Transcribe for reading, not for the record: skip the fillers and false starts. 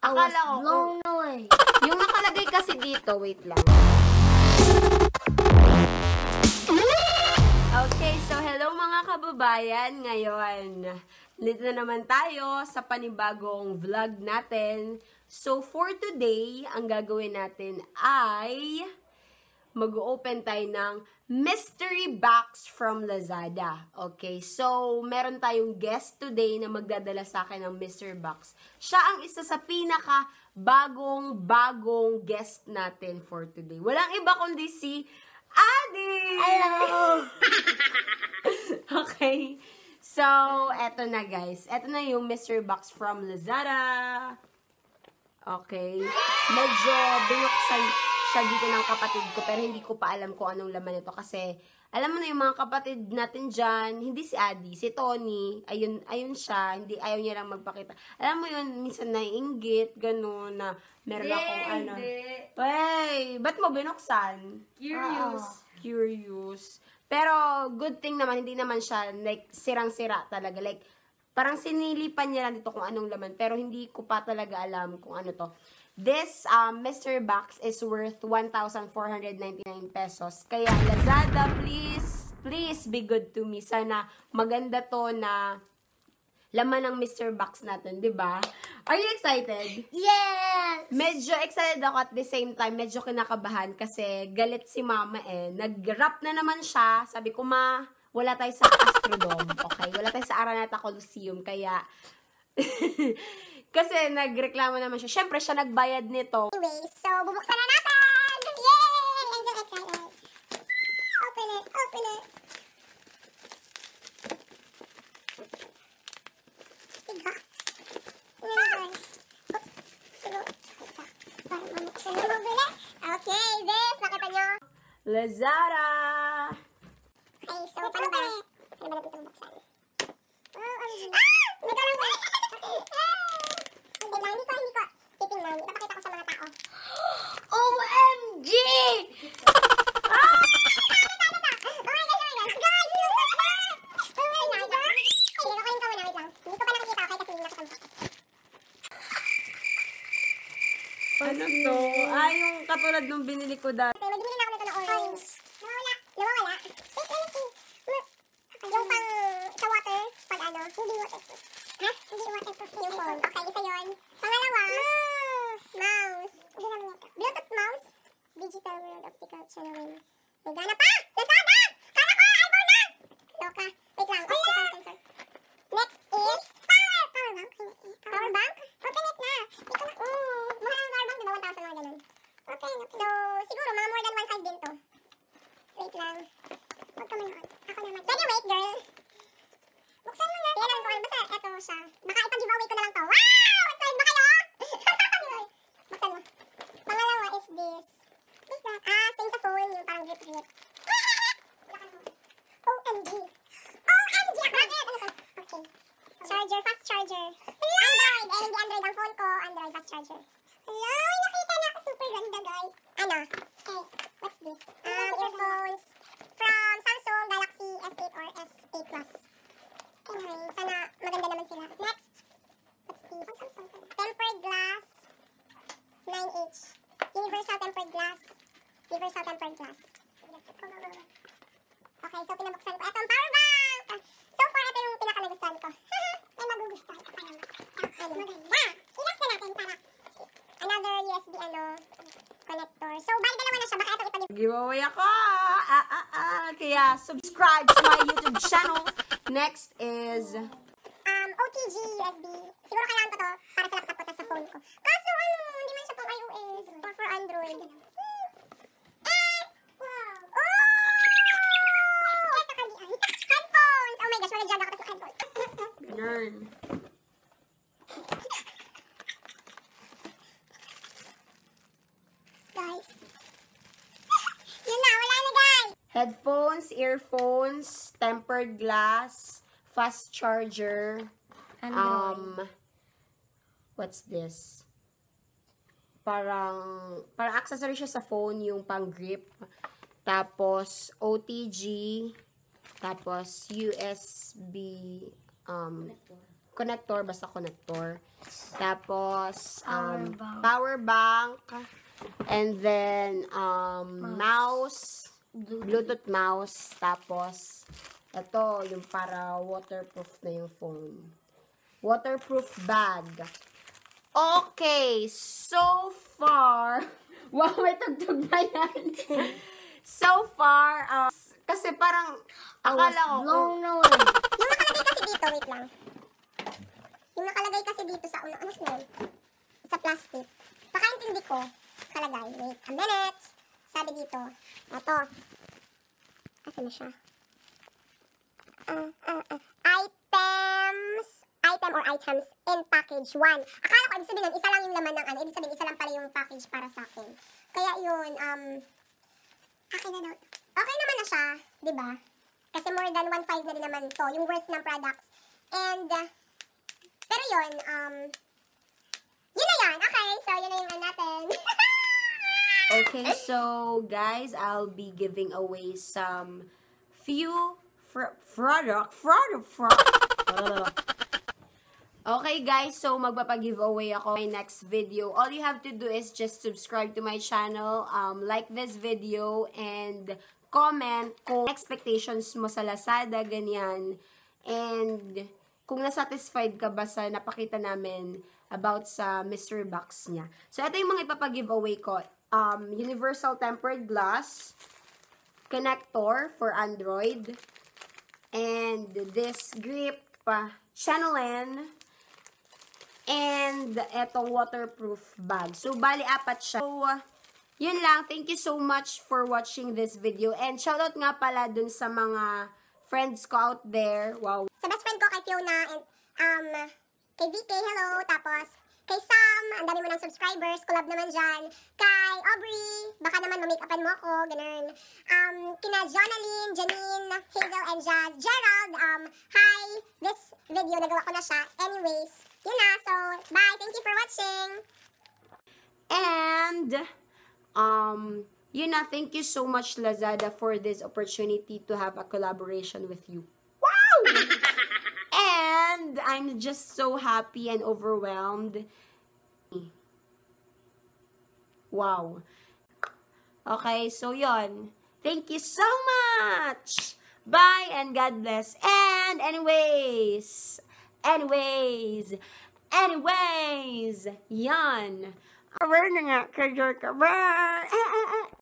Akala ko, blown away. yung nakalagay kasi dito, wait lang. Okay, so hello mga kababayan. Ngayon, dito na naman tayo sa panibagong vlog natin. So for today, ang gagawin natin ay mag-open tayo ng mystery box from Lazada. Okay, so meron tayong guest today na magdadala sa akin ng mystery box. Siya ang isa sa pinaka bagong guest natin for today. Walang iba kundi si Adi! Hello! Okay, so eto na guys. Eto na yung mystery box from Lazada. Okay, medyo binuksan siya dito ng kapatid ko, pero hindi ko pa alam kung anong laman ito kasi alam mo na yung mga kapatid natin dyan, hindi si Adi, si Tony, ayun siya, ayaw niya lang magpakita. Alam mo yun, minsan naiinggit, gano'n, na meron akong ano. Hey, ba't mo binuksan? Curious. Pero good thing naman, hindi naman siya like sirang-sira talaga. Like, parang sinilipan niya lang dito kung anong laman, pero hindi ko pa talaga alam kung ano to. This mystery box is worth 1,499 pesos. Kaya Lazada, please be good to me. Sana maganda to na laman ng mystery box natin, 'di ba? Are you excited? Yes! Medyo excited ako at the same time, medyo kinakabahan kasi galit si Mama Nag-rap na naman siya. Sabi ko, Ma, wala tayo sa Astrodome, okay? Wala tayo sa Araneta Coliseum, kaya kasi nagreklamo naman siya. Siyempre, siya nagbayad nito. Anyway, so bubuksan na natin! Yay! I'm so excited. Open it, open it. Tiga. Guys. Parang mamuksan na mabili. Okay, this, nakita nyo. Lazada! Okay, so paano ba? Paano ba natin itong buksan? May ganun ba? Hindi lang, hindi ko. Titingnan, ipapakita ko sa mga tao. OMG! Ano to? Yung katulad nung binili ko dati. Okay, magbili na ako nito ng orange. Nawawala. Wait, let me see. Yung pang sa water, pag ano, hindi waterproof. Ha? Hindi waterproof yung phone. Okay, isa yun. Pangalawa, mouse. Ano naman yan? Bluetooth mouse. Digital world optical channeling. May gana pa! Lazada! Kala ko, iPhone na! Loka. Wait lang, optical sensor. Next is power bank. Power bank? Open it na. Ito na. Mahal ang power bank, diba? 1,000 mga ganun. Okay, so siguro mga more than 1.5 din to. Wait lang. Huwag ka manood. Ako naman. Pwede wait, girl. Buksan mo na. Yan lang ko. Basta eto siya. Baka ipag-giveaway ko na lang to. Wow! Excited ba kayo? Buksan mo. Pangalawa is this. What is that? Same sa phone. Yung parang grip. OMG. OMG! Bakit? Ano to? Okay. Charger. Fast charger. Android. Hindi Android ang phone ko. Android fast charger. Hello! Nakita na ako. Super ganda, guys. Ano? Okay. What's this? Earphones. From Samsung Galaxy S8 or S8 Plus. Anyway, sana maganda naman sila. Next, what's this? Tempered glass. 9H. Universal tempered glass. Universal tempered glass. Okay, so pinabuksan ko. Ito ang power bank! So far, ito yung pinaka-nagustuhan ko. May magugustuhan ka pa naman. Maganda! Ilas na natin para another USB connector. So, bali dalawa na siya. Baka ito ipag- Giveaway ako! Kaya subscribe to my YouTube channel. Next is OTG USB. Siguro kailangan ko to para sa laptop ko sa phone ko. Kaso hindi man siya pang iOS or for Android. Wow! Oh! Headphones! Oh my gosh, wala dyan ako sa headphones. Ganun. Guys. Yun na, wala na guys! Headphones, earphones, tempered glass, fast charger. What's this? Parang accessory siya sa phone, yung pang grip. Tapos OTG, tapos USB connector, basta connector. Tapos, Power bank. And then, mouse. Bluetooth mouse. Tapos, ito, yung para waterproof na yung phone. Waterproof bag. Okay, so far, wow, may tugtog na yan. So far, kasi parang, akala ko, blown away. Yung nakalagay kasi dito, wait lang. Yung nakalagay kasi dito sa, ano smell? Sa plastic. Pakaintindi ko, nakalagay, wait a minute. Sabi dito, ito. Asan na siya? Items in package 1. Akala ko, ibig sabihin nun, isa lang yung laman ng ano, ibig sabihin, isa lang pala yung package para sa akin. Kaya yun, akin na daw. Okay naman na siya, di ba? Kasi more than 1.5 na din naman to, yung worth ng products. And, pero yun, yun na yan. Okay, so yun na yung ano natin. okay, so guys, I'll be giving away some few Okay guys, so magpapag-giveaway ako my next video. All you have to do is just subscribe to my channel, like this video, and comment kung expectations mo sa Lazada, ganyan. And kung nasatisfied ka ba sa napakita namin about sa mystery box niya. So ito yung mga ipapag-giveaway ko. Universal tempered glass, connector for Android, and this grip, Channeling, and etong waterproof bag. So, bali, 4 siya. So, yun lang. Thank you so much for watching this video. And shoutout nga pala dun sa mga friends ko out there. Wow. Sa best friend ko kay Fiona, and kay VK, hello. Tapos, kay Sam, ang dami mo ng subscribers. Collab naman dyan. Kay Aubrey, baka naman ma-make-upan mo ako. Ganun. Kina Jonaline, Janine, Hazel, and Jazz. Gerald, hi. This video, nagawa ko na siya. Anyways, yun na. So, bye. Thank you for watching. And, yun na, thank you so much, Lazada, for this opportunity to have a collaboration with you. Wow! And, I'm just so happy and overwhelmed. Wow. Okay, so yun. Thank you so much! Bye and God bless. And anyways, yan. Kabar na nga, kabar.